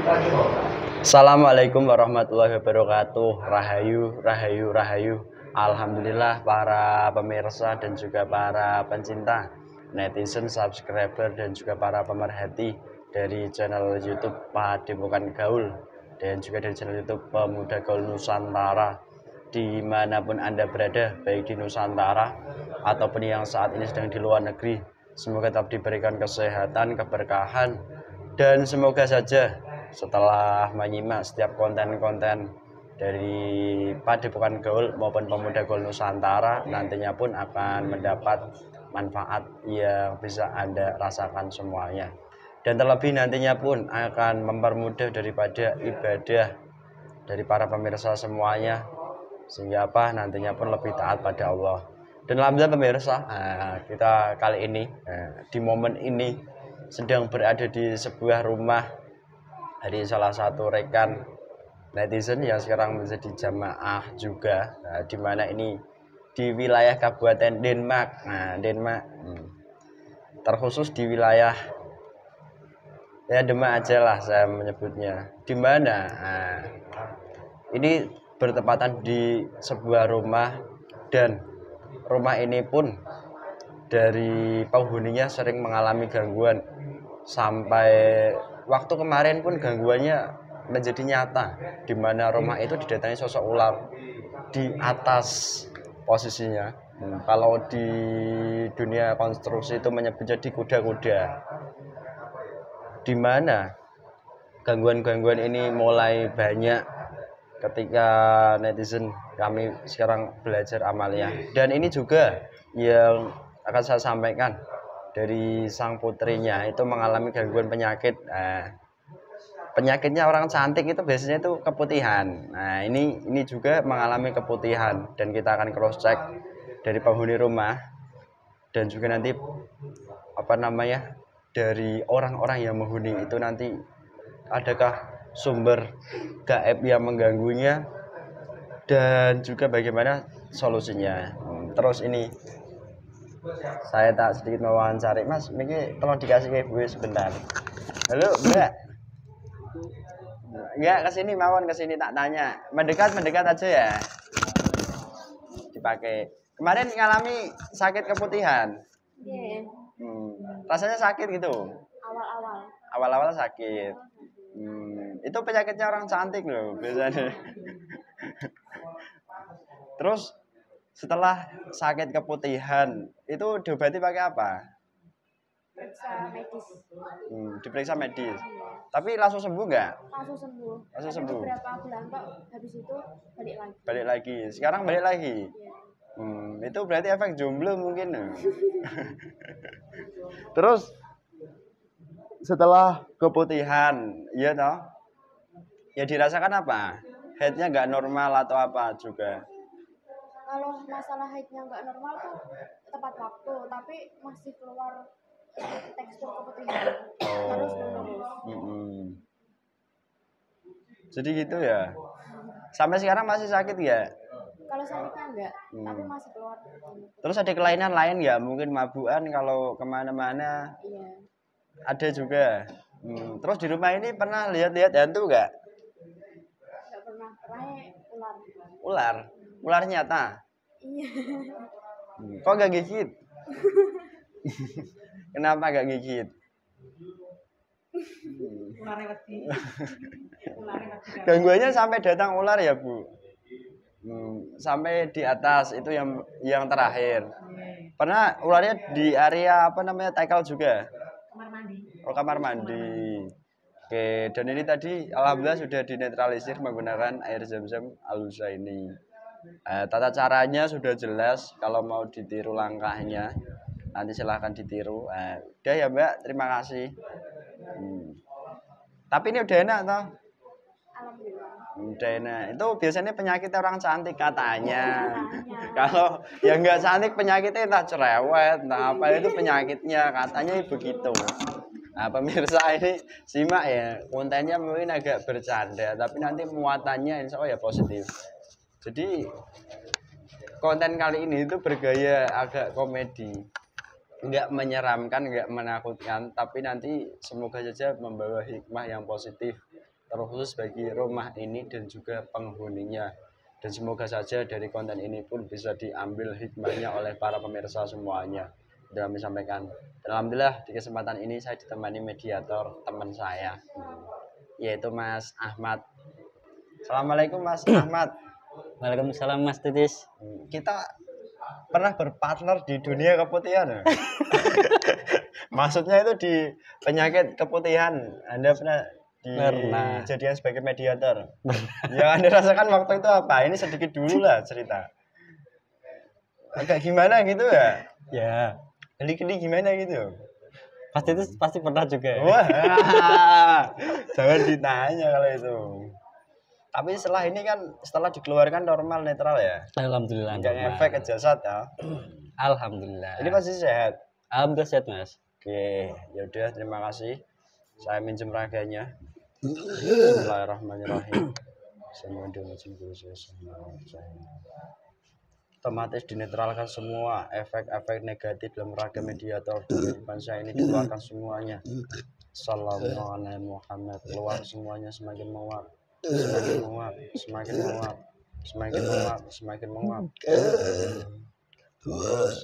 Assalamualaikum warahmatullahi wabarakatuh. Rahayu, rahayu, rahayu. Alhamdulillah para pemirsa dan juga para pencinta, netizen, subscriber dan juga para pemerhati dari channel YouTube Padepokan Gaul dan juga dari channel YouTube Pemuda Gaul Nusantara, dimanapun Anda berada, baik di Nusantara ataupun yang saat ini sedang di luar negeri. Semoga tetap diberikan kesehatan, keberkahan, dan semoga saja setelah menyimak setiap konten-konten dari Padepokan Gaul maupun Pemuda Gaul Nusantara, nantinya pun akan mendapat manfaat yang bisa Anda rasakan semuanya. Dan terlebih nantinya pun akan mempermudah daripada ibadah dari para pemirsa semuanya, sehingga apa nantinya pun lebih taat pada Allah. Dan alhamdulillah pemirsa, kita kali ini di momen ini sedang berada di sebuah rumah dari salah satu rekan netizen yang sekarang menjadi jamaah juga, di mana ini di wilayah Kabupaten Denmark. Denmark terkhusus di wilayah ya Demak aja lah saya menyebutnya, di mana ini bertepatan di sebuah rumah, dan rumah ini pun dari penghuninya sering mengalami gangguan. Sampai waktu kemarin pun gangguannya menjadi nyata, di mana rumah itu didatangi sosok ular di atas posisinya. Kalau di dunia konstruksi itu menyebutnya di kuda-kuda, di mana gangguan-gangguan ini mulai banyak ketika netizen kami sekarang belajar amalia. Dan ini juga yang akan saya sampaikan dari sang putrinya, itu mengalami gangguan penyakit. Penyakitnya orang cantik itu biasanya itu keputihan. Ini juga mengalami keputihan, dan kita akan cross check dari penghuni rumah dan juga nanti dari orang-orang yang menghuni itu, nanti adakah sumber gaib yang mengganggunya dan juga bagaimana solusinya. Terus ini saya tak sedikit mewawancari, Mas, ini tolong dikasih ke ibu sebentar. Halo, Mbak. Enggak, kesini mawon, kesini tak tanya. Mendekat aja ya. Dipakai. Kemarin ngalami sakit keputihan. Iya. Rasanya sakit gitu. Awal-awal. Awal-awal sakit. Itu penyakitnya orang cantik loh biasanya. Terus setelah sakit keputihan itu diobati pakai apa? Periksa medis. Diperiksa medis. Tapi langsung sembuh nggak? Langsung sembuh. Langsung sembuh. Beberapa bulan kok, habis itu balik lagi. Balik lagi. Sekarang balik lagi. Iya. Itu berarti efek jomblo mungkin. Terus setelah keputihan, iya toh? Ya dirasakan apa? Headnya nggak normal atau apa juga? Kalau masalah haidnya nggak normal tuh tepat waktu, tapi masih keluar tekstur keputihan. Terus menerus. Jadi gitu ya. Sampai sekarang masih sakit ya? Kalau sakitnya enggak, tapi masih keluar. Terus ada kelainan lain ya? Mungkin mabukan kalau kemana-mana? Iya. Ada juga. Terus di rumah ini pernah lihat-lihat hantu nggak? Nggak pernah. Ular. Ular? Ular nyata? Iya. Kok nggak gigit? Kenapa nggak gigit? Gangguannya sampai datang ular ya, Bu? Sampai di atas itu yang terakhir. Pernah ularnya di area tackle juga? Kamar mandi. Oh, kamar mandi. Oke, dan ini tadi alhamdulillah sudah dinetralisir menggunakan air zam-zam Al-Husaini. Tata caranya sudah jelas, kalau mau ditiru langkahnya nanti silahkan ditiru. Udah ya Mbak, terima kasih. Tapi ini udah enak toh? Alhamdulillah. Udah enak. Itu biasanya penyakit orang cantik katanya. Kalau yang nggak cantik penyakitnya entah cerewet, entah apa itu penyakitnya, katanya begitu. Nah pemirsa ini simak ya, kontennya mungkin agak bercanda, tapi nanti muatannya insya Allah ya positif. Jadi konten kali ini itu bergaya agak komedi, nggak menyeramkan, nggak menakutkan, tapi nanti semoga saja membawa hikmah yang positif terkhusus bagi rumah ini dan juga penghuninya. Dan semoga saja dari konten ini pun bisa diambil hikmahnya oleh para pemirsa semuanya dalam disampaikan. Alhamdulillah di kesempatan ini saya ditemani mediator teman saya, yaitu Mas Ahmad. Assalamualaikum Mas Ahmad. Waalaikumsalam Mas Titis. Kita pernah berpartner di dunia keputihan ya? Maksudnya itu di penyakit keputihan. Anda pernah dijadikan sebagai mediator? Yang Anda rasakan waktu itu apa? Ini sedikit dulu lah cerita. Agak gimana gitu ya? Ya. Geli-geli gimana gitu? Pasti pernah juga. Ya? Wah, jangan ditanya kalau itu. Tapi setelah dikeluarkan normal netral ya? Alhamdulillah. Enggak efek ke jasad ya? Alhamdulillah. Ini pasti sehat? Alhamdulillah sehat Mas. Oke, yaudah terima kasih. Saya minjem raganya. Bismillahirrahmanirrahim. Otomatis dinetralkan semua efek-efek negatif dalam raga mediator di kehidupan saya ini, dikeluarkan semuanya. Assalamualaikum Muhammad. Keluar semuanya, semakin menguap, semakin menguap, semakin menguap, semakin menguap, semakin menguap. Terus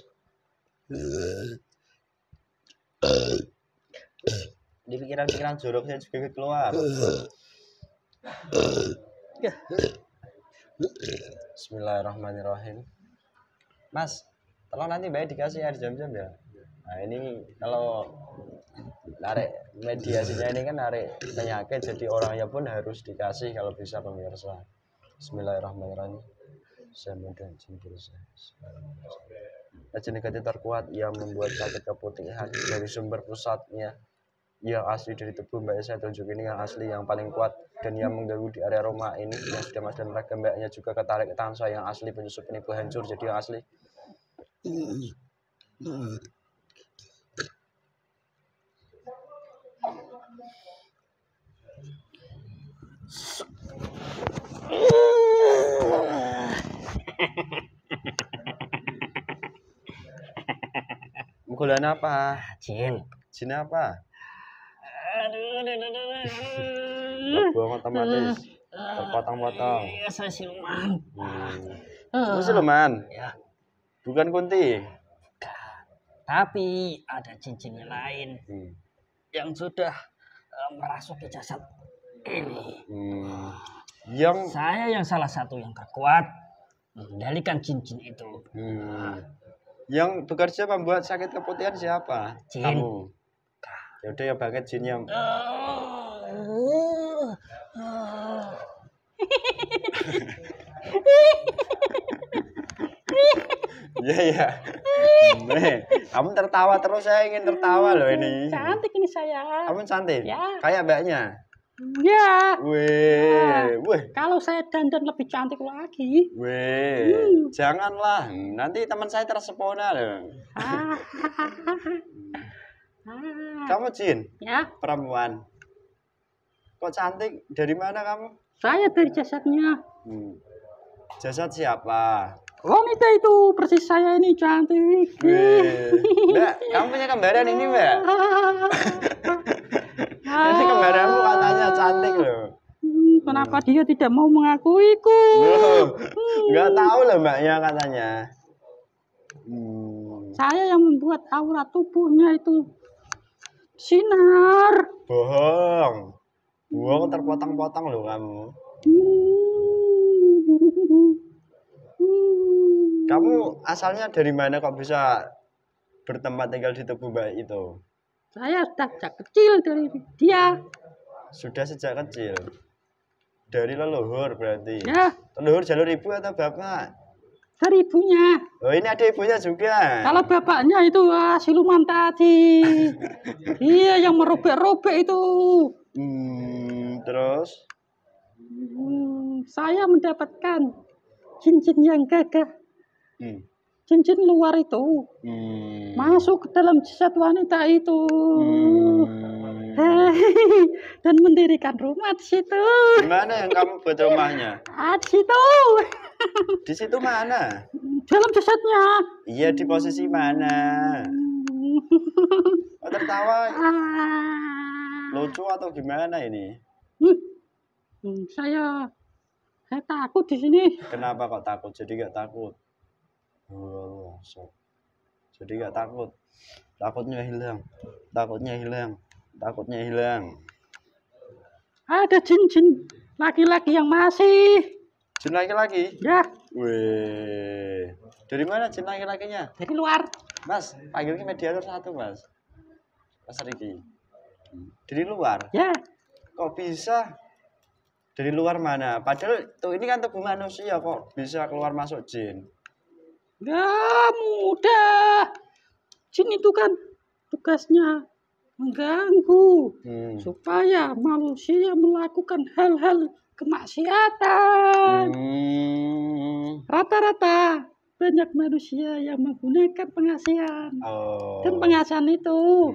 di pikiran-pikiran joroknya juga keluar. Bismillahirrahmanirrahim. Mas, tolong nanti Mbak dikasih air jam-jam ya. Nah ini kalau narik mediasinya ini kan narik penyakit, jadi orangnya pun harus dikasih kalau bisa pemirsa. Bismillahirrahmanirrahim. Saya mudah simpul saya. Racun negatif terkuat yang membuat sakit keputihan dari sumber pusatnya yang asli dari tubuh Mbak, saya tunjuk ini yang asli, yang paling kuat dan yang mengganggu di area rumah ini yang sudah mas dan raga Mbaknya juga ketarik ke tangan saya yang asli, penyusup penipu hancur jadi yang asli. Mukulan apa? Jin. Jin apa? Buang otomatis terpotong-potong. Iya, saya siluman. Kamu siluman? Ya. Bukan kunti. Tapi ada cincin yang lain yang sudah merasuki jasad ini. Yang Saya yang salah satu yang terkuat mengendalikan cincin itu. Yang bekerja membuat sakit keputihan siapa? Jin. Kamu. Ya udah ya banget jinnya. Iya. Kamu tertawa terus, saya ingin tertawa loh ini. Cantik ini saya. Kamu cantik? Ya. Kayak Mbaknya? Ya. Wih. Kalau saya dandan lebih cantik lagi. Janganlah. Nanti teman saya tersepona loh. Kamu Jin? Ya. Perempuan. Kok cantik? Dari mana kamu? Saya dari jasadnya. Jasad siapa? Wanita itu persis saya ini cantik. Mbak, kamu punya kembaran ini Mbak? Ini kembaranmu katanya cantik loh. Kenapa dia tidak mau mengakuiku? Nggak tahu loh Mbaknya katanya. Saya yang membuat aura tubuhnya itu sinar. Bohong terpotong-potong loh kamu. Kamu asalnya dari mana kok bisa bertempat tinggal di tubuh Mbak itu? Saya sudah sejak kecil dari dia. Sudah sejak kecil? Dari leluhur berarti? Ya. Leluhur jalur ibu atau bapak? Dari ibunya. Oh ini ada ibunya juga? Kalau bapaknya itu siluman tadi. Iya yang merobek-robek itu. Terus? Saya mendapatkan cincin yang gagah. Cincin luar itu masuk ke dalam jasad wanita itu. Dan mendirikan rumah di situ. Di mana yang kamu buat rumahnya? Di situ. Di situ mana? Dalam jasadnya. Iya, di posisi mana? Oh, tertawa lucu atau gimana ini? Saya takut di sini. Kenapa kok takut? Jadi nggak takut. Oh, jadi nggak takut. Takutnya hilang. Takutnya hilang. Takutnya hilang. Ada jin-jin laki-laki yang masih. Jin laki-laki? Ya. Wih. Dari mana jin laki-lakinya? Dari luar. Mas, panggilnya mediator satu, Mas. Mas Riki. Dari luar? Ya. Kok bisa? Dari luar mana? Padahal tuh ini kan tubuh manusia kok bisa keluar masuk jin. Gak mudah. Jin itu kan tugasnya mengganggu supaya manusia melakukan hal-hal kemaksiatan. Rata-rata banyak manusia yang menggunakan pengasihan. Dan pengasihan itu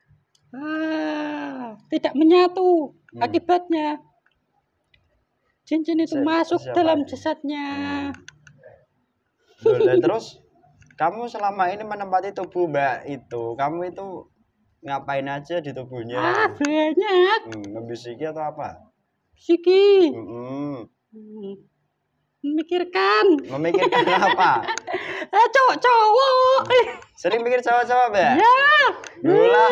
tidak menyatu. Akibatnya jin-jin itu masuk dalam jasadnya. Terus kamu selama ini menempati tubuh Mbak itu, kamu itu ngapain aja di tubuhnya? Banyak. Membisiki atau apa? Bisiki. Memikirkan apa? Cowok-cowok. Sering mikir cowok-cowok Mbak? Ya. Dulah.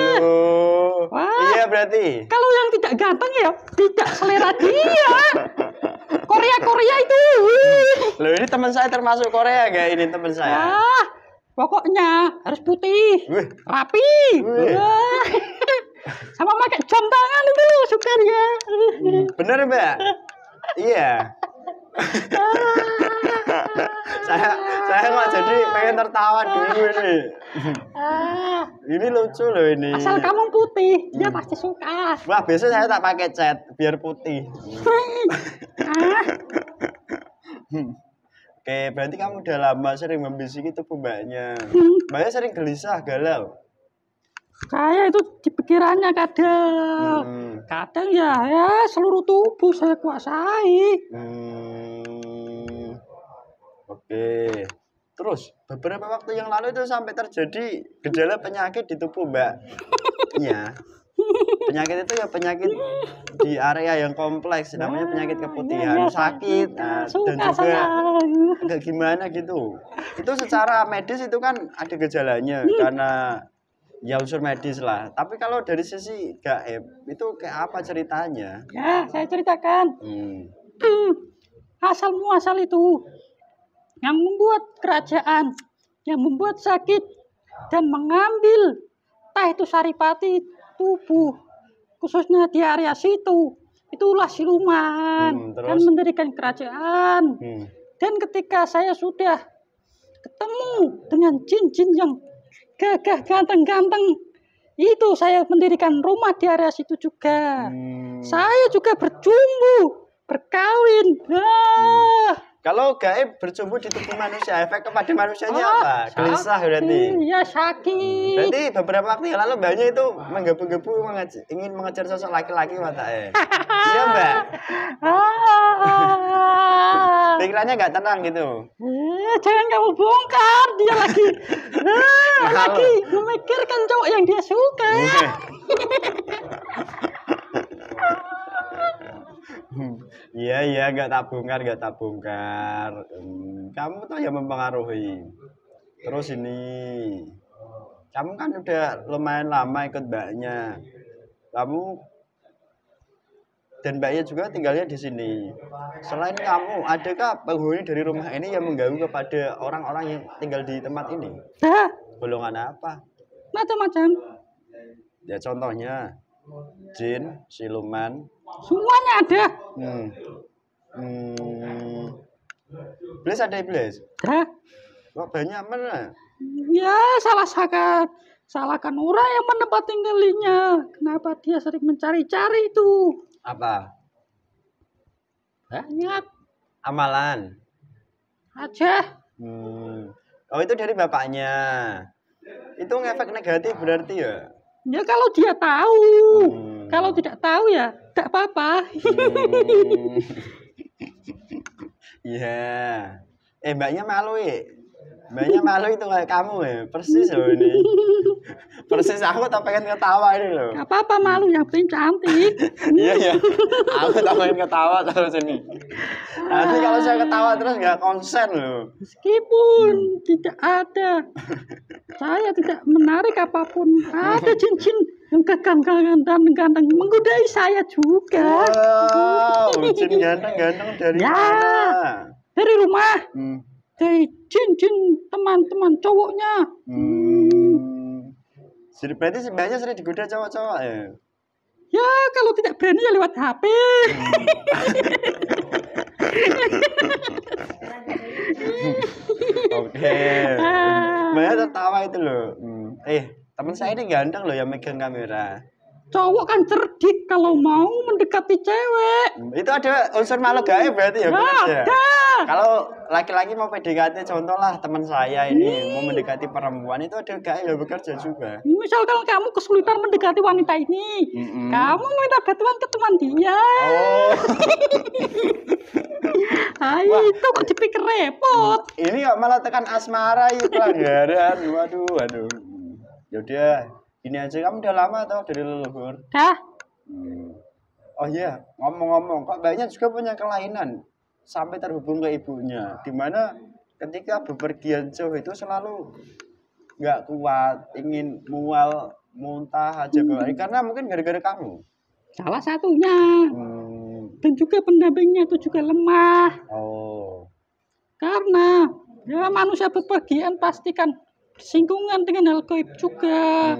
Iya berarti. Kalau yang tidak ganteng ya tidak selera dia. Korea itu. Loh ini teman saya termasuk Korea gak ini teman saya? Pokoknya harus putih, rapi, sama pakai jam tangan itu suka dia. Bener Mbak? Iya. saya kok jadi pengen tertawa dulu ini. Ini lucu loh ini. Asal kamu putih, dia pasti suka. Wah biasanya saya tak pakai cat biar putih. Oke, berarti kamu udah lama sering membisiki tubuh Mbaknya. Mbaknya sering gelisah, galau. Saya itu di pikirannya kadang. Kadang ya seluruh tubuh saya kuasai. Oke. Terus beberapa waktu yang lalu itu sampai terjadi gejala penyakit di tubuh Mbaknya. Penyakit itu ya penyakit di area yang kompleks, namanya penyakit keputihan, sakit, dan juga agak gimana gitu. Itu secara medis itu kan ada gejalanya karena ya unsur medis lah. Tapi kalau dari sisi gaib itu kayak apa ceritanya? Ya, saya ceritakan. Asal muasal itu yang membuat kerajaan, yang membuat sakit dan mengambil entah itu saripati tubuh, khususnya di area situ, itulah siluman dan mendirikan kerajaan. Dan ketika saya sudah ketemu dengan jin-jin yang gagah ganteng-ganteng, itu saya mendirikan rumah di area situ juga. Saya juga berjumbu, berkawin. Kalau gaib bercumbu di tubuh manusia, efek kepada manusianya apa? Gelisah berarti. Iya, sakit. Berarti beberapa waktu yang lalu Mbaknya itu menggebu-gebu ingin mengejar sosok laki-laki matanya. Iya Mbak. Pikirannya nggak tenang gitu. Jangan kamu bongkar, dia lagi memikirkan cowok yang dia suka. Iya nggak tak bongkar. Kamu tuh yang mempengaruhi. Terus ini, kamu kan udah lumayan lama ikut Mbaknya. Kamu dan Mbaknya juga tinggalnya di sini. Selain kamu, adakah penghuni dari rumah ini yang mengganggu kepada orang-orang yang tinggal di tempat ini? Golongan apa? Macam-macam. Ya contohnya jin, siluman. Semuanya ada. Iblis ada iblis? Ada. Kok banyak mana? Ya salahkan orang yang menempati tinggalnya. Kenapa dia sering mencari-cari itu? Apa? Banyak. Amalan? Aja. Oh itu dari bapaknya. Itu ngefek negatif berarti ya? Ya kalau dia tahu. Kalau tidak tahu ya tidak apa-apa. Iya. Mbaknya malu ya? Mbaknya malu itu kayak kamu ya, persis loh ini. Persis aku tak pengen ketawa ini loh. Gak apa-apa malu, yang penting cantik. Iya ya, aku tak pengen ketawa terus ini. Nanti kalau saya ketawa terus nggak konsen loh. Meskipun tidak ada, saya tidak menarik apapun. Ada cincin yang ganteng-ganteng menggodai saya juga. Wow, cincin ganteng-ganteng dari Ya. mana? Dari rumah, Hmm. dari cincin teman-teman cowoknya. Jadi berarti sebenarnya sering digoda cowok-cowok ya? Ya kalau tidak berani ya lewat HP. Oke. Mbaknya tertawa itu loh. Teman saya ini ganteng loh yang megang kamera. Cowok kan cerdik kalau mau mendekati cewek. Itu ada unsur malu gaib berarti ya, Mas ya? Ada. Kalau laki-laki mau PDKT, contoh lah teman saya ini mau mendekati perempuan itu ada gaib yang bekerja juga. Misalkan kamu kesulitan mendekati wanita ini, kamu minta bantuan ke teman dia. Oh. Itu kok dipikir repot. Ini kok malah tekan asmara itu pelanggaran. Waduh. Yaudah, ini aja, kamu udah lama atau dari leluhur? Dah. Oh iya, ngomong-ngomong, kok mbaknya juga punya kelainan sampai terhubung ke ibunya, dimana ketika bepergian jauh itu selalu nggak kuat, ingin mual, muntah aja bawaan, karena mungkin gara-gara kamu. Salah satunya. Dan juga pendampingnya itu juga lemah. Oh. Karena ya manusia bepergian pasti kan bersinggungan dengan hal gaib juga.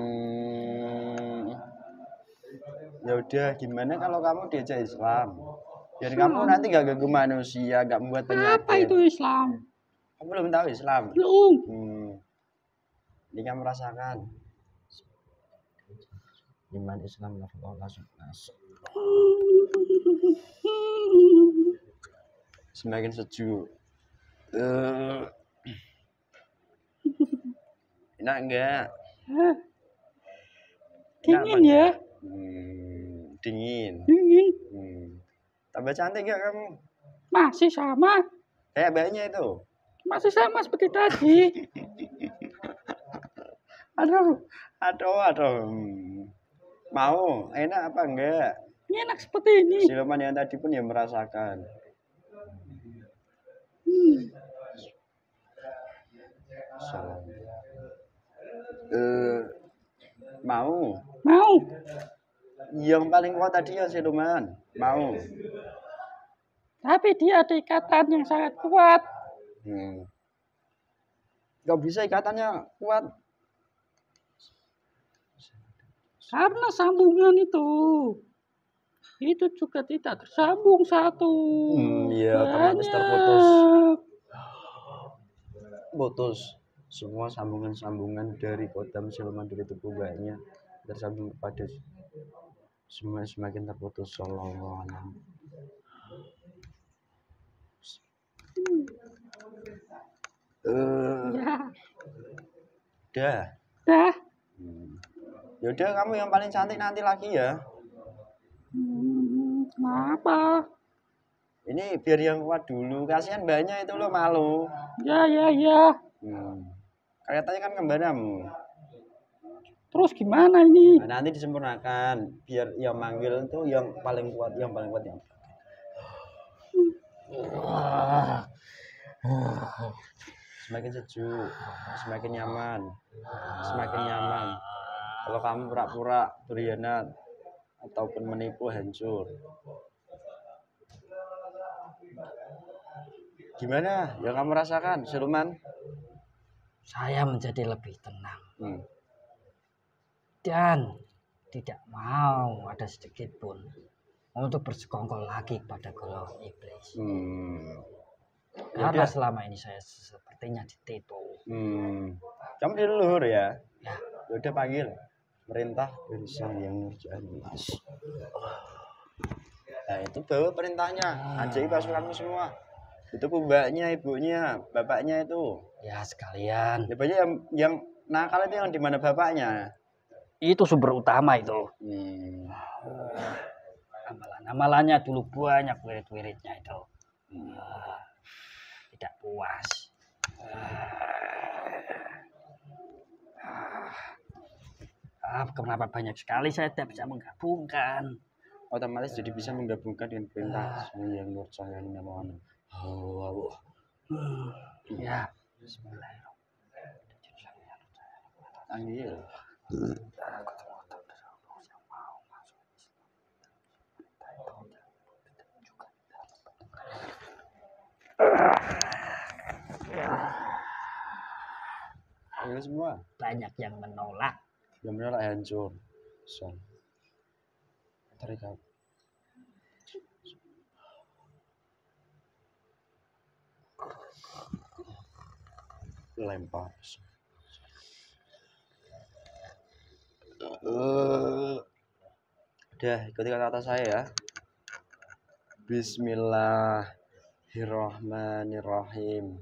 Ya udah, gimana kalau kamu diajak Islam? Biar kamu nanti gak ganggu manusia, gak membuat penyakit. Apa itu Islam? Kamu belum tahu Islam? Belum. Ini kamu rasakan. Iman Islam langsung masuk. Semakin sejuk. Enak enggak? Dingin ya? Dingin. Tambah cantik enggak kamu? Masih sama. Kayak mbaknya itu. Masih sama seperti tadi. Aduh. Mau? Enak apa enggak? Ini enak seperti ini. Siluman yang tadi pun ya merasakan. Mau? Mau. Yang paling kuat tadi ya siluman. Mau? Tapi dia ada ikatan yang sangat kuat. Gak bisa ikatannya kuat. Karena sambungan itu juga tidak tersambung satu. Iya, otomatis terputus. Putus. Semua sambungan-sambungan dari kodam siluman dari tubuh mbaknya tersambung kepada semua semakin terputus. Sallallahu alaihi. Dah. Yaudah, kamu yang paling cantik nanti lagi ya. Kenapa? Ini biar yang kuat dulu. Kasihan mbaknya itu loh, malu. Ya. Kelihatannya kan kembaramu. Terus gimana ini? Nah, nanti disempurnakan. Biar yang manggil itu yang paling kuat, yang semakin sejuk, semakin nyaman. Kalau kamu pura-pura berkhianat ataupun menipu, hancur. Gimana yang kamu rasakan, siluman? Saya menjadi lebih tenang. Dan tidak mau ada sedikit pun untuk bersekongkol lagi pada golongan iblis. Karena selama ini saya sepertinya ditipu. Kamu di leluhur ya? Ya. Udah panggil perintah dari Sang Yang Nurjati. Nah, itu bawa perintahnya. Ajai pasukanmu semua. Itu mbaknya, ibunya, bapaknya itu. Ya sekalian. Ya banyak yang nakal itu yang di mana bapaknya? Itu sumber utama itu. Amalan-amalannya dulu banyak wirid-wiridnya itu. Tidak puas. kenapa banyak sekali saya tidak bisa menggabungkan. Otomatis jadi bisa menggabungkan dengan perintah yang nur cahaya nyaman. Oh, ya. Bismillahirrahmanirrahim. Anggil. Ayo semua. Banyak yang menolak. Yang menolak hancur. So. Terikat. Lempar. Udah, ikuti kata-kata saya ya. Bismillahirrahmanirrahim.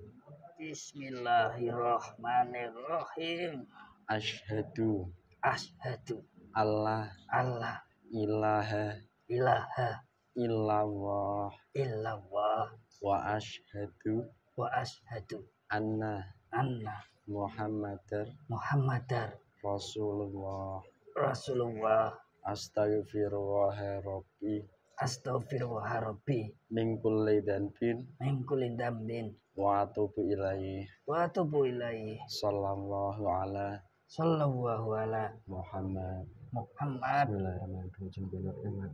Bismillahirrahmanirrahim. Asyhadu Allah ilaha illallah wa asyhadu anna Muhammadar Rasulullah. Astaghfirullah Rabbi min kulli dhanbin wa atubu ilaihi. Sallallahu ala Muhammad. Bismillahirrahmanirrahim.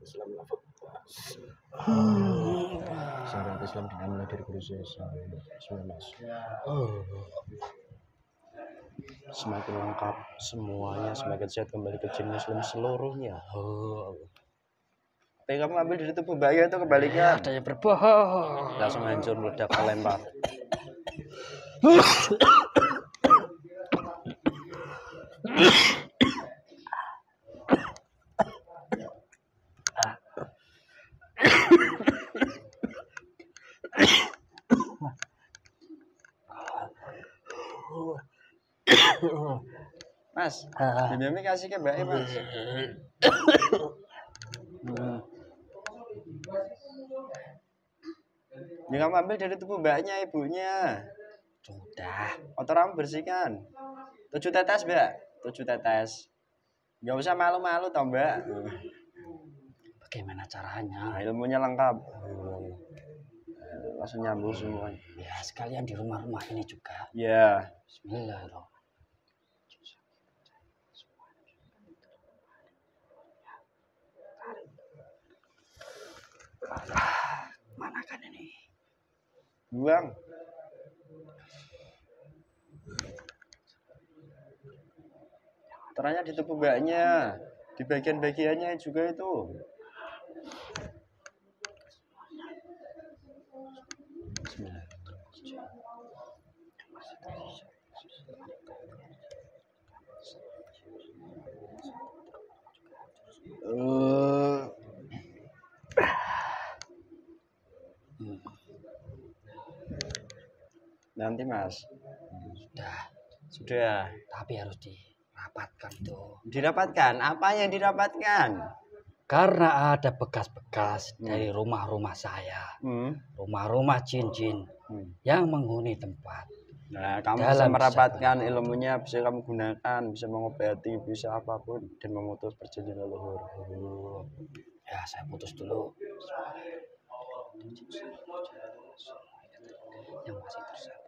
Syariat Islam dimulai dari guru saya. Semakin lengkap semuanya, semakin sehat kembali ke jin muslim seluruhnya. Apa yang kamu ambil dari tubuh bayi itu kebalikan. Ada yang berbohong. Langsung hancur, meledak, lempar. Mas, Mimi kasih ke Mbak Mas. Ini kamu ambil dari tubuh mbaknya, ibunya. Sudah, kotor kamu bersihkan. 7 tetes, Mbak. 7 tetes. Nggak usah malu-malu toh, Mbak. Bagaimana caranya? Nah, ilmunya lengkap. Langsung nyambung semua. Ya, sekalian di rumah-rumah ini juga. Ya. Bismillahirrahmanirrahim. Mana kan ini? Buang. Ternyata di tubuh mbaknya, di bagian-bagiannya juga itu. Nanti Mas. Sudah. Tapi harus dirapatkan tuh. Dirapatkan? Apa yang dirapatkan? Karena ada bekas-bekas dari rumah-rumah saya, rumah-rumah jin-jin yang menghuni tempat. Nah, kamu bisa merapatkan ilmunya, bisa kamu gunakan, bisa mengobati, bisa apapun, dan memutus perjanjian leluhur. Ya, saya putus dulu. Yang masih tersambung.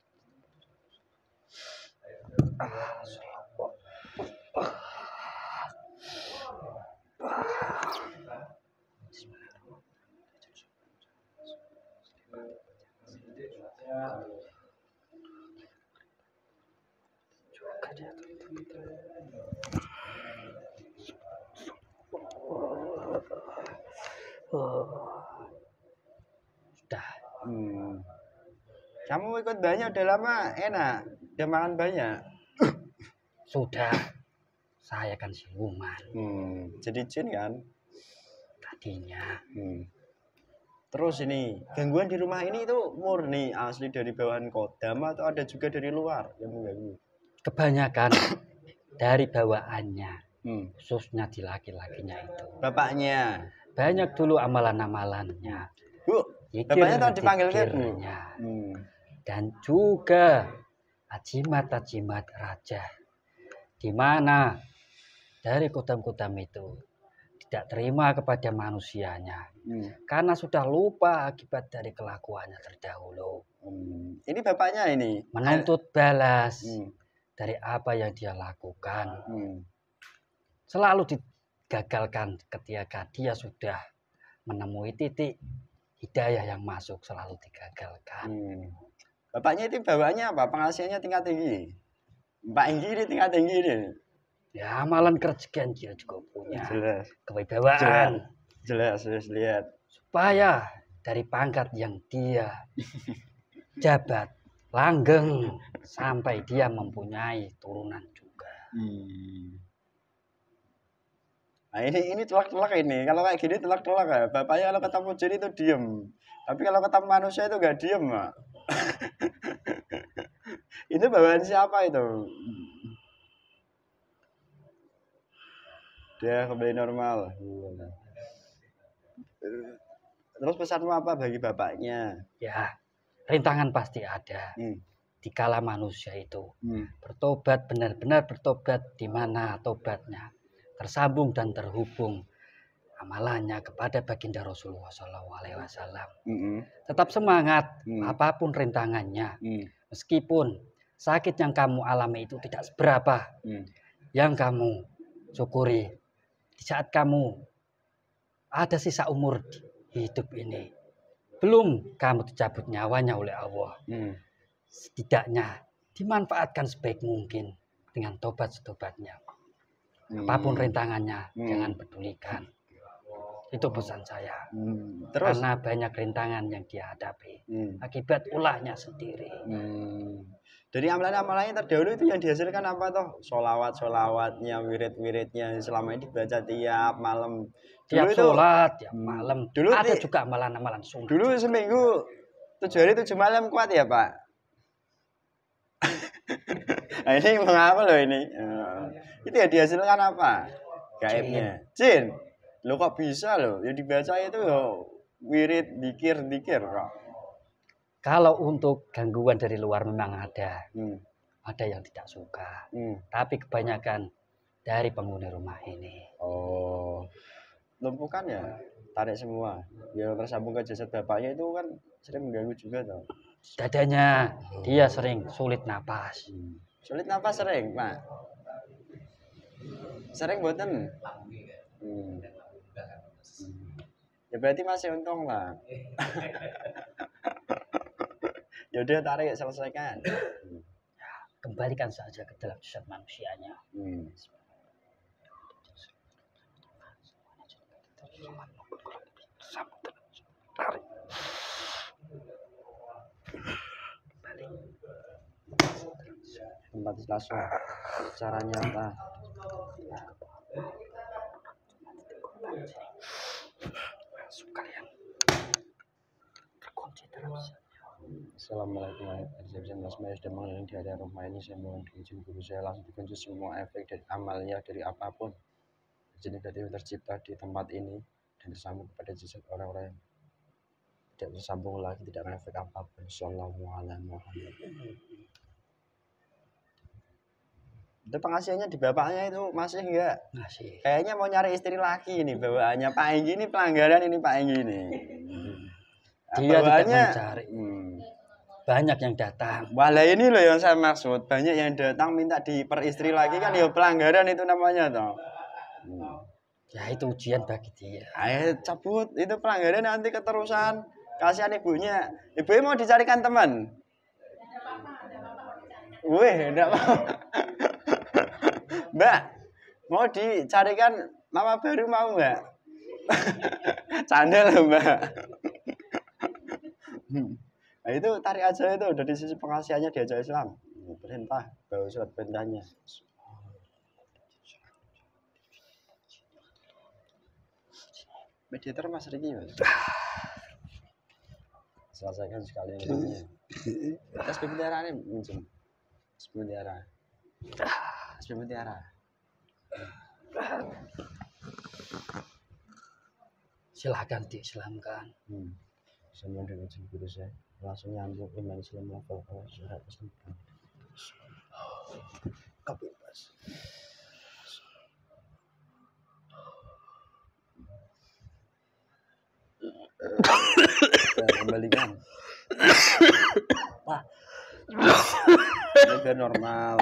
Sudah. Kamu ikut banyak udah lama, enak, udah makan banyak. Sudah. Saya kan siluman. Jadi jin kan? Tadinya. Terus ini, gangguan di rumah ini itu murni asli dari bawahan kodam atau ada juga dari luar yang mengganggu? Kebanyakan dari bawaannya, khususnya di laki-lakinya itu. Bapaknya? Banyak dulu amalan-amalannya. Bu, bapaknya tahu dipanggil Bu? Dan juga ajimat-ajimat raja. Di mana dari kodam-kodam itu tidak terima kepada manusianya karena sudah lupa akibat dari kelakuannya terdahulu. Ini bapaknya ini Menuntut balas dari apa yang dia lakukan. Selalu digagalkan ketika dia sudah menemui titik hidayah yang masuk, selalu digagalkan. Bapaknya itu bawaannya apa? Penghasilannya tingkat tinggi. Pak Enggi ini tingkat tinggi ini. Ya, amalan kerjaan dia juga punya Jelas. kewibawaan. Jelas lihat. Supaya dari pangkat yang dia jabat langgeng sampai dia mempunyai turunan juga. Nah ini telak-telak ini. Kalau kayak gini telak-telak ya. Bapaknya kalau ketemu jin itu diem. Tapi kalau ketemu manusia itu nggak diem, Mak. Itu bawaan siapa itu? Dia kembali normal. Terus pesanmu apa bagi bapaknya? Ya, rintangan pasti ada. Dikala manusia itu bertobat, benar-benar bertobat, di mana tobatnya tersambung dan terhubung amalannya kepada baginda Rasulullah SAW. Tetap semangat, apapun rintangannya. Meskipun sakit yang kamu alami itu tidak seberapa, yang kamu syukuri di saat kamu ada sisa umur hidup ini, belum kamu dicabut nyawanya oleh Allah. Setidaknya dimanfaatkan sebaik mungkin dengan tobat-setobatnya. Apapun rintangannya, jangan pedulikan. Itu pesan saya. Terus? Karena banyak rintangan yang dihadapi akibat ulahnya sendiri. Dari amalan-amalannya terdahulu itu yang dihasilkan apa toh? Solawatnya, wirid-wiridnya selama ini dibaca tiap malam. Tiap sholat, tiap malam. Dulu ada juga amalan-amalan sunnah. Dulu seminggu 7 hari 7 malam kuat ya Pak? Nah ini mengapa loh ini? Itu ya dihasilkan apa? Gaibnya. Jin. Lo kok bisa loh? Yang dibaca itu wirid, dikir kok. Kalau untuk gangguan dari luar memang ada. Ada yang tidak suka. Tapi kebanyakan dari penghuni rumah ini. Oh. Lumpuhkan ya? Tarik semua. Biar tersambung ke jasad bapaknya itu kan sering mengganggu juga toh. Dadanya dia sering sulit napas. Sulit napas sering, Pak? Sering boten? Ya berarti masih untung lah. Yaudah tarik selesaikan. Kembalikan saja ke dalam jasad manusianya. Tempat langsung cara nyata. Kalian terkunci terus. Assalamualaikum warahmatullahi wabarakatuh. Sudah mengenai di area rumah ini, saya mohon izin guru saya langsung dikunci semua efek dari amalnya dari apapun izin negatif tercipta di tempat ini dan tersambung kepada jasad orang-orang yang tidak tersambung lagi, tidak ada efek apapun. Assalamualaikum. Itu pengasihannya di bapaknya itu masih enggak? Masih. Kayaknya mau nyari istri lagi ini bawaannya Pak Enggi ini, pelanggaran ini Pak Enggi ini. Dia tidak mencari. Banyak yang datang. Walah ini loh yang saya maksud. Banyak yang datang minta diperistri lagi kan ya pelanggaran itu namanya toh. Ya itu ujian bagi dia. Ayo cabut, itu pelanggaran nanti keterusan. Kasihan ibunya. Ibunya mau dicarikan teman. Wih, enggak mau. Mbak, mau dicarikan mama baru mau enggak? Canda loh Mbak. Nah itu tarik aja itu dari sisi pengasihannya di ajaran Islam. Perintah, bawa surat perintahnya. Mediator Mas Riki Mas. Selesaikan sekali ini. Tes pemutiara ini minjem. Pemutiara. Pemutiara. Silahkan diislamkan. Semua dengan guru saya langsung nyambung iman Islam level surat Islam. Kabeh Mas. kembalikan. Wah. Biar normal.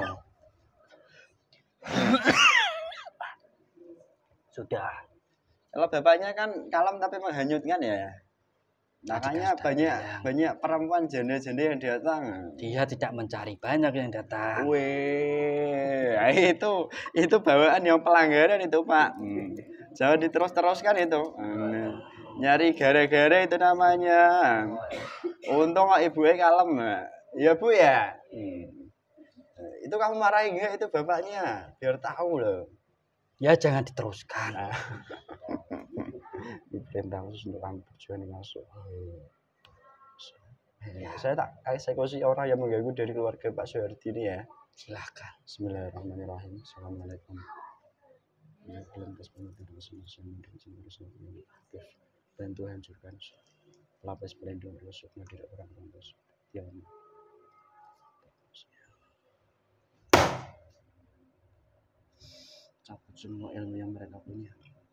Sudah. Kalau bapaknya kan kalem tapi menghanyutkan ya. Makanya banyak perempuan janda-janda yang datang. Dia tidak mencari banyak yang datang. Wih, itu bawaan yang pelanggaran itu Pak. Jangan diterus-teruskan itu. Nyari gara-gara itu namanya. Untung kok ibunya kalem. Ya Bu ya. Itu kamu marahin enggak itu bapaknya? Biar tahu loh. Ya jangan diteruskan. Diperintah khusus untuk kamu berjuang masuk. Saya tak eksekusi orang yang mengganggu dari keluarga Pak Soehardi ini ya. Silakan. Bismillahirrahmanirrahim. Assalamualaikum. Bantu hancurkan lapis pelindung rusuknya dari orang-orang rusuk. Cabut semua ilmu yang mereka punya.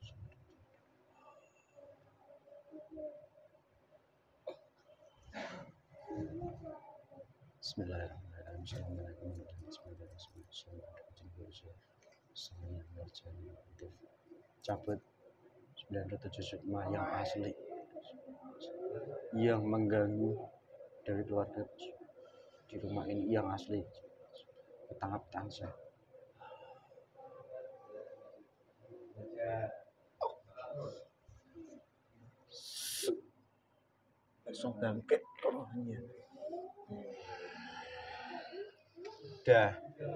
Bismillahirrahmanirrahim. Assalamualaikum warahmatullahi wabarakatuh. Cabut 907 sukma yang asli yang mengganggu dari keluarga di rumah ini yang asli. Petang-petang saya. Langsung bangkit rohnya. Udah.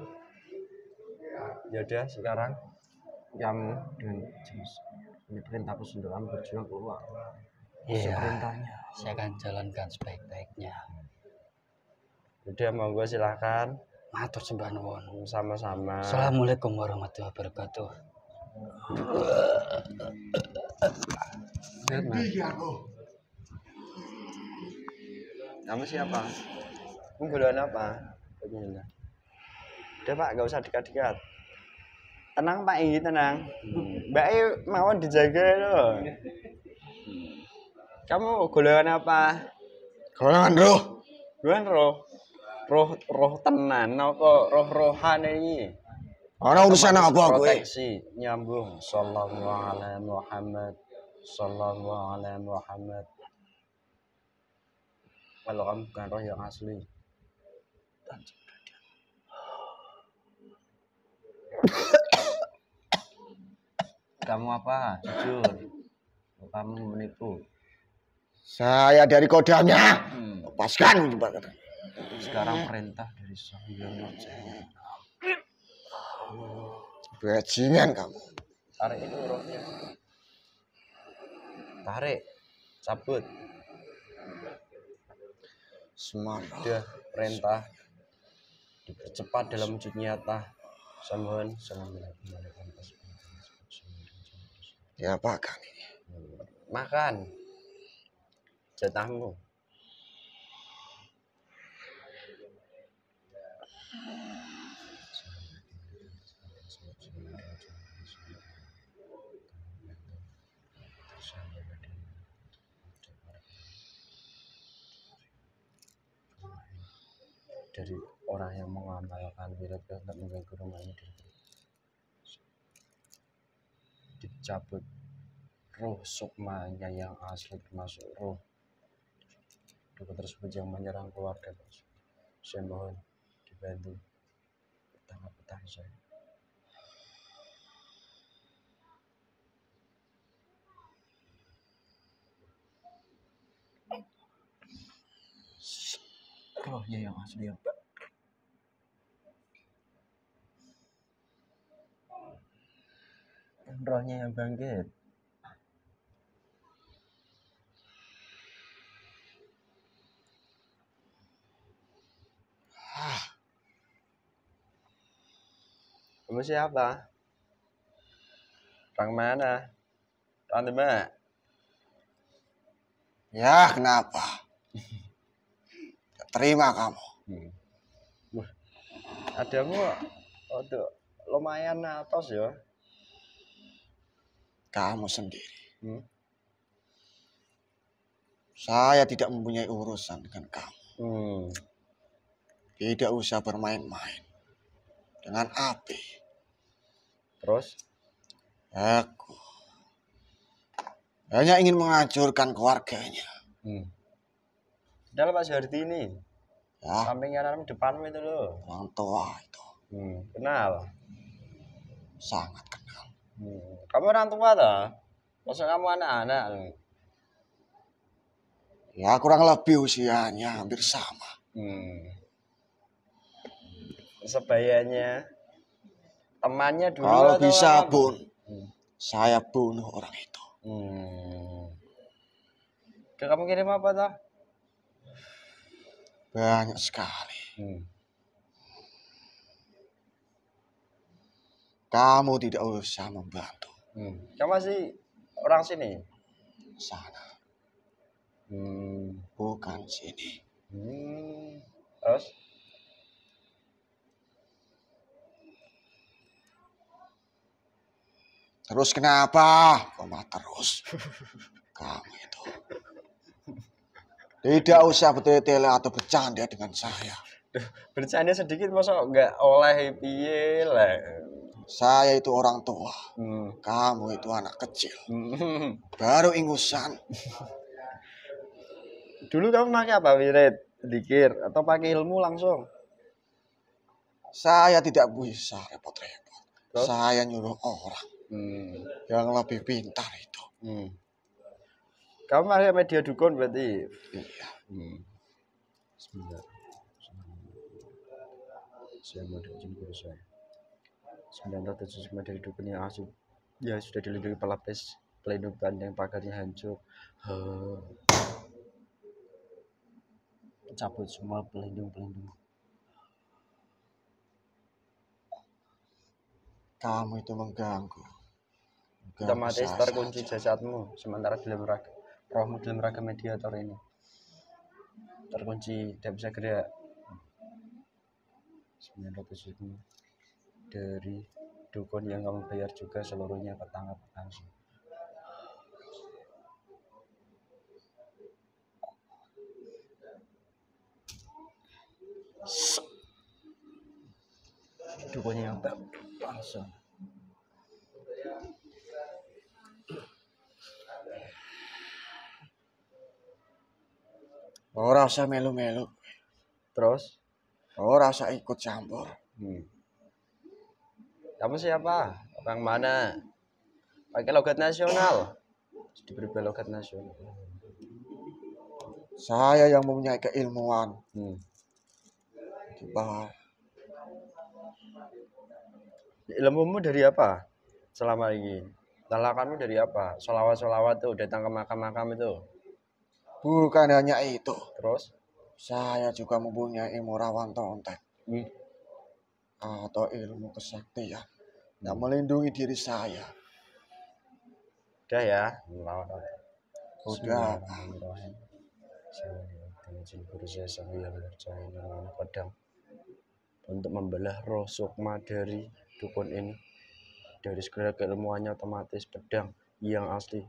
Ya udah sekarang kamu dengan jenis ini perintah khusus untuk kamu berjuang keluar. Iya. Perintahnya. Saya akan jalankan sebaik-baiknya. Udah monggo silakan. Matur sembah nuwun. Sama-sama. Assalamualaikum warahmatullahi wabarakatuh. Kamu siapa? Kamu golongan apa? Udah Pak, gak usah dekat-dekat. Tenang Pak, ini tenang. Mbak E mawon dijaga loh. Kamu golongan apa? Golongan roh. Golongan roh. Roh tenan apa roh-rohan ini? Ana urusan apa kowe? Proteksi nyambung sallallahu alaihi Muhammad. Sallallahu alaihi Muhammad. Kalau kamu bukan roh yang asli. Kamu apa? Jujur. Kamu menipu. Saya dari kodamnya. Lepaskan. Sekarang perintah dari Sang Hyang Nurjaya. Bajingan kamu. Tarik itu rohnya. Tarik. Cabut. Semarang. Udah perintah dipercepat dalam wujud nyata. Samohon. Ya makan ini. Makan. Jatahmu. Dari orang yang mengamalkan wirid untuk mengganggu rumah ini dicabut roh sukmanya yang asli termasuk roh dukun tersebut yang menyerang keluarga. Saya mohon dibantu petang-petang saya. Rohnya yang asli yang rohnya yang bangkit. Kamu siapa? Orang mana? Orang Demak? Ya kenapa? Terima kamu. Wah, adamu untuk lumayan atas ya. Kamu sendiri. Saya tidak mempunyai urusan dengan kamu. Tidak usah bermain-main dengan api. Terus? Aku hanya ingin menghancurkan keluarganya. Padahal Pak Suhardi ini, Ya, samping kanan depanmu itu loh. orang tua itu Kenal? sangat kenal. Kamu orang tua toh? Masa kamu anak-anak? Ya, kurang lebih usianya hampir sama. Sebayanya temannya dulu Kalau atau bisa apa? pun, saya bunuh orang itu. Kamu kirim apa toh? Banyak sekali. Kamu tidak usah membantu. Kamu masih orang sini? Sana. Bukan sini. Terus? Terus kenapa? Koma terus. Kamu itu. Tidak usah bertele-tele atau bercanda dengan saya. Bercanda sedikit masa enggak oleh piye lah. Saya itu orang tua. Kamu itu anak kecil. Baru ingusan. Dulu kamu pakai apa, wirid, dikir, atau pakai ilmu langsung? Saya tidak bisa repot-repot. Terus? Saya nyuruh orang yang lebih pintar itu. Kamu pakai media dukun berarti? Iya. Bismillah. Saya mau izin guru saya. 900 dari dukun yang asuh. Ya sudah dilindungi pelapis pelindung bandeng pagarnya hancur. Cabut semua pelindung-pelindung. Kamu itu mengganggu. Otomatis saya terkunci saja. jasadmu sementara dalam raga rohmu dalam raga mediator ini terkunci, tidak bisa gerak. 900 ribu dari dukun yang kamu bayar juga seluruhnya ketangkap langsung. Dukunnya yang langsung. Ora usah melu-melu. Terus? Ora usah ikut campur. Kamu siapa? Orang mana? Pakai logat nasional. Diberi logat nasional. Saya yang mempunyai keilmuan. Coba. Ilmumu dari apa? Selama ini. Talakanmu dari apa? Solawat-solawat tuh datang ke makam-makam itu. Bukan hanya itu. Terus? Saya juga mempunyai ilmu rawan tontek. Atau ilmu kesaktian yang melindungi diri saya. Udah ya. Udah. Guru saya sang yang percaya dengan pedang untuk membelah roh sukma dari dukun ini. Dari segala keilmuannya otomatis pedang yang asli.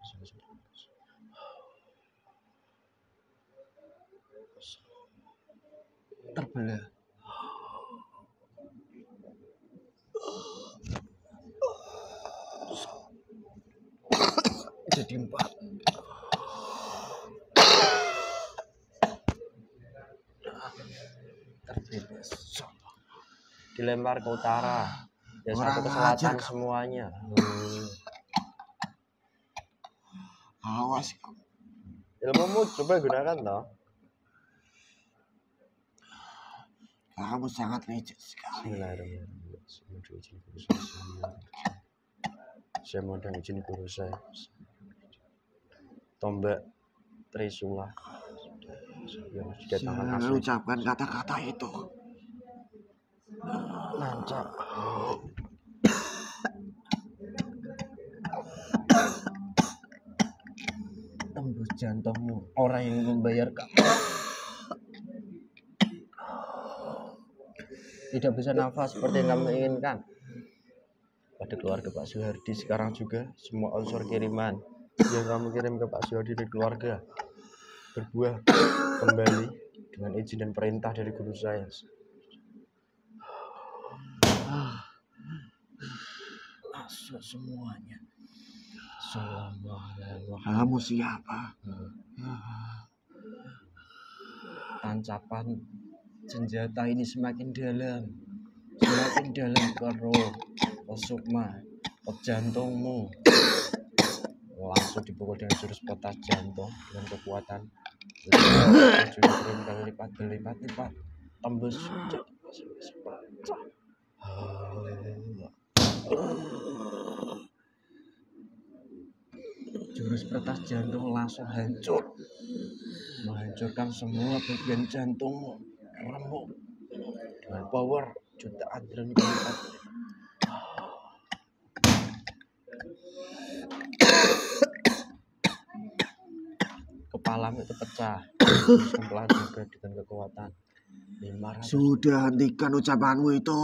Terbelah. Jadi 4. Terbebas. Dilempar ke utara. Ya satu ke selatan semuanya. Awas. Ilmumu coba gunakan toh. Kamu sangat licik sekali. Saya mohon izin guru saya. Tombak Trisula yang didatangkan Jangan ucapkan kata-kata itu. Nancap. Tembus jantungmu orang yang membayar kamu. Tidak bisa nafas seperti yang kamu inginkan. Pada keluarga Pak Suhardi sekarang juga semua unsur kiriman yang kamu kirim ke Pak Suhardi dari keluarga berbuah kembali dengan izin dan perintah dari guru saya. Masuk semuanya. Kamu siapa? Tancapan senjata ini semakin dalam ke roh, ke sukma, ke jantungmu. Langsung dipukul dengan jurus petas jantung dengan kekuatan 7 kali lipat, tembus jurus petas jantung langsung hancur, menghancurkan semua bagian jantungmu, remuk dengan power jutaan kali lipat. Kepalamu itu pecah, setelah juga dengan kekuatan 500. Sudah, hentikan ucapanmu itu.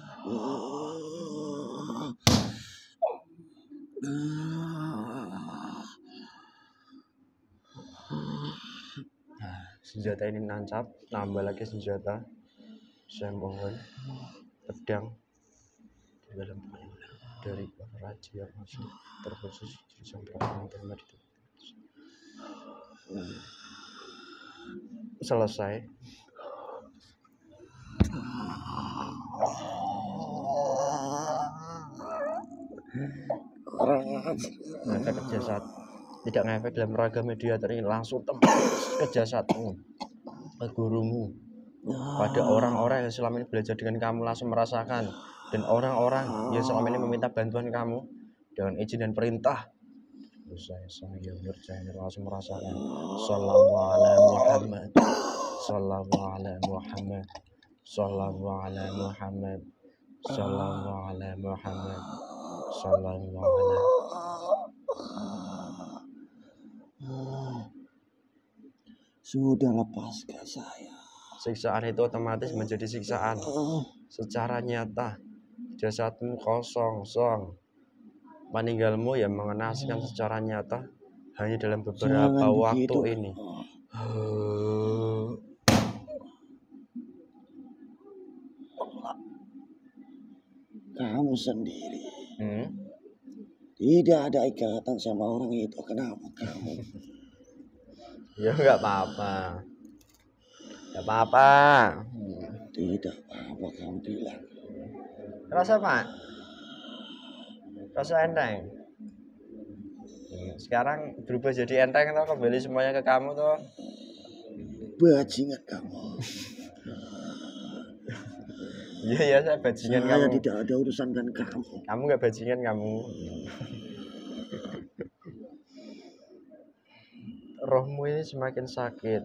Nah, senjata ini nancap, nambah lagi senjata. Saya mohon pedang di dalam dari para raja yang masih terkhusus jurusan perang terima itu. Selesai. Ngefek ke jasad, tidak ngefek dalam raga mediator ini, langsung tembus ke jasadmu, ke gurumu, pada orang-orang yang selama ini belajar dengan kamu langsung merasakan, dan orang-orang yang selama ini meminta bantuan kamu dengan izin dan perintah. Saya yang percaya langsung merasakan. Sallallahu alaihi Muhammad, sallallahu alaihi Muhammad, sallallahu alaihi Muhammad, sallallahu alaihi Muhammad, sallallahu alaihi. Sudah, lepaskan saya. Siksaan itu otomatis menjadi siksaan secara nyata. Jasadmu kosong. Meninggalmu yang mengenaskan secara nyata hanya dalam beberapa waktu ini. Kamu sendiri tidak ada ikatan sama orang itu. Kenapa kamu? Ya nggak apa-apa. Tidak apa-apa kamu bilang. Rasa Pak? Rasa enteng. Sekarang berubah jadi enteng atau kembali semuanya ke kamu tuh? Bajingan kamu. Iya saya bajingan kamu. Saya tidak ada urusan dengan kamu. Kamu nggak bajingan kamu. Rohmu ini semakin sakit.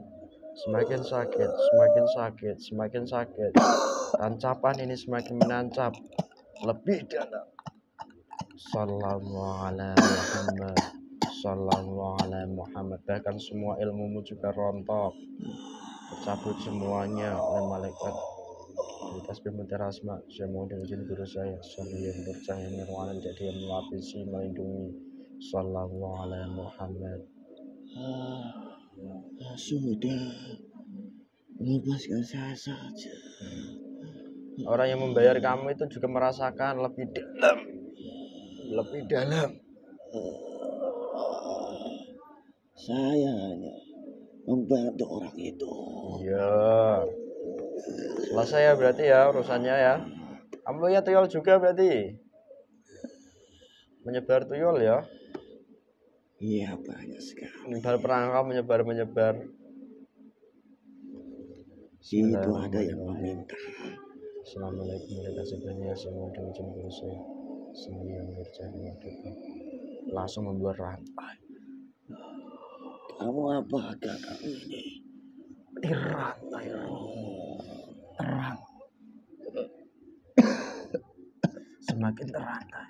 Tancapan ini semakin menancap lebih dalam. Sallallahu alaihi Muhammad. Bahkan semua ilmumu juga rontok, tercabut semuanya oleh malaikat. Di tasbih muterasma, saya mohon dengan izin guru saya, yang percaya nirwana jadi yang melapisi, melindungi. Sallallahu alaihi Muhammad. Sudah, lepaskan saya saja. Orang yang membayar kamu itu juga merasakan lebih dalam. Saya hanya membantu orang itu. Iya. Selesai ya berarti ya urusannya ya. Kamu ya tuyul juga berarti. Menyebar tuyul ya. Iya, banyak sekali. Menyebar perangkap, menyebar. Itu ada yang meminta. Assalamualaikum warahmatullahi wabarakatuh. Saya yang berjaya langsung membuat rantai. Kamu apa agak kamu ini? Rantai terang. Semakin terantai.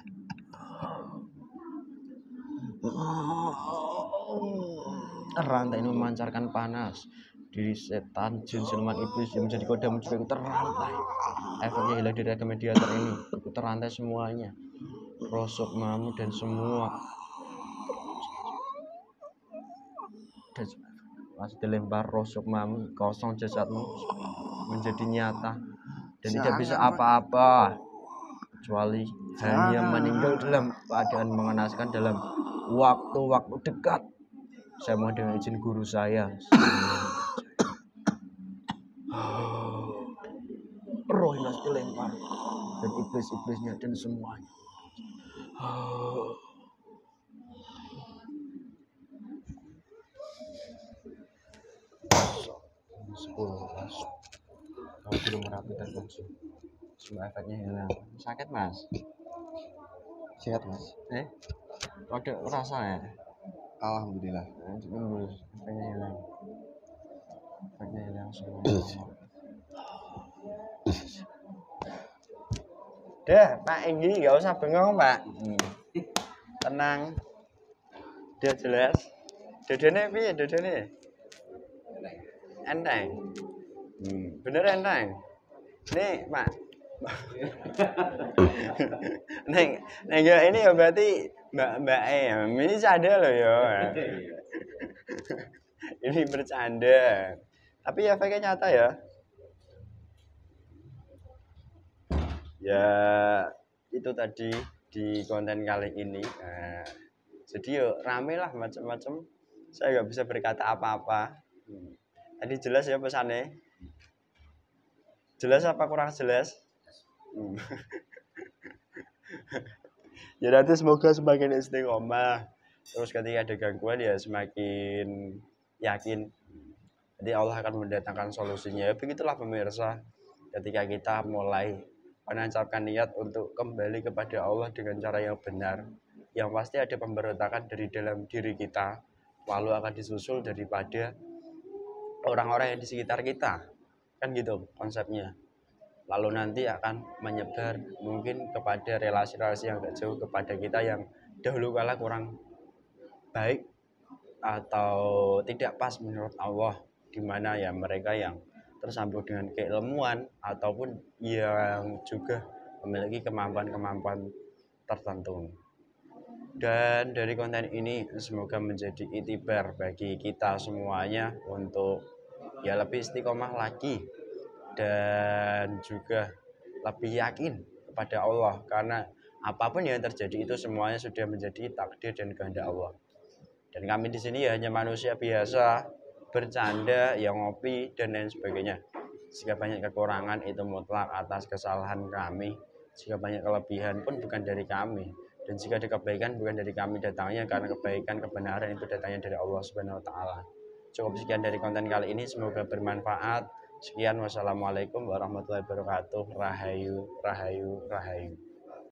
Rantai ini memancarkan panas. Diri setan, jin, siluman, iblis yang menjadi kodam juga ikut terantai. Efeknya hilang dari raga mediator ini. Ikut terantai semuanya. Rosok, mamu, dan semua. Pas dilempar roh sukmamu, kosong jasadmu menjadi nyata dan tidak bisa apa-apa kecuali hanya meninggal dalam keadaan mengenaskan dalam waktu-waktu dekat. Saya mohon dengan izin guru saya. Roh Inas dilempar dan iblis-iblisnya dan semuanya. Kalau belum merapi terkunci, semua efeknya hilang. Sakit mas? Sehat mas. Ada rasa ya? Alhamdulillah. Efeknya hilang. Efeknya hilang semua. Dah, Pak Enggi nggak usah bengong Pak. Tenang. Dia jelas. Dodone piye dodone? Enteng. Bener enteng. Nih, Pak. Neng ini ya berarti Mbak ini canda loh ya. Ini bercanda. Tapi efeknya nyata ya. Ya itu tadi di konten kali ini. Jadi yuk rame lah macam-macam. Saya nggak bisa berkata apa-apa. Tadi jelas ya pesannya. Jelas apa kurang jelas? Ya nanti semoga semakin istiqomah. Terus ketika ada gangguan ya semakin yakin. Jadi Allah akan mendatangkan solusinya. Ya begitulah pemirsa. Ketika kita mulai menancapkan niat untuk kembali kepada Allah dengan cara yang benar, yang pasti ada pemberontakan dari dalam diri kita, lalu akan disusul daripada orang-orang yang di sekitar kita, kan gitu konsepnya. Lalu nanti akan menyebar mungkin kepada relasi-relasi yang gak jauh kepada kita yang dahulu kala kurang baik atau tidak pas menurut Allah, di mana ya mereka yang tersambung dengan keilmuan ataupun yang juga memiliki kemampuan-kemampuan tertentu. Dan dari konten ini semoga menjadi itibar bagi kita semuanya untuk ya lebih istiqomah lagi dan juga lebih yakin kepada Allah, karena apapun yang terjadi itu semuanya sudah menjadi takdir dan kehendak Allah. Dan kami di sini ya hanya manusia biasa, bercanda, yang ngopi dan lain sebagainya. Jika banyak kekurangan itu mutlak atas kesalahan kami. Jika banyak kelebihan pun bukan dari kami. Dan jika ada kebaikan bukan dari kami datangnya, karena kebaikan kebenaran itu datangnya dari Allah Subhanahu wa taala. Cukup sekian dari konten kali ini, semoga bermanfaat. Sekian, wassalamualaikum warahmatullahi wabarakatuh. Rahayu, rahayu, rahayu.